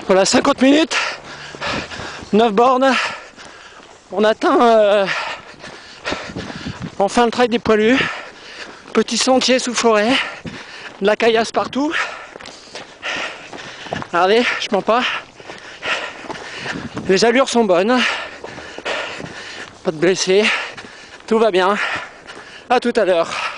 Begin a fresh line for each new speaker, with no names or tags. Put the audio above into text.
Voilà, 50 minutes, 9 bornes. On atteint enfin le trail des poilus. Petit sentier sous forêt, de la caillasse partout. Regardez, je mens pas. Les allures sont bonnes. Pas de blessés. Tout va bien. À tout à l'heure.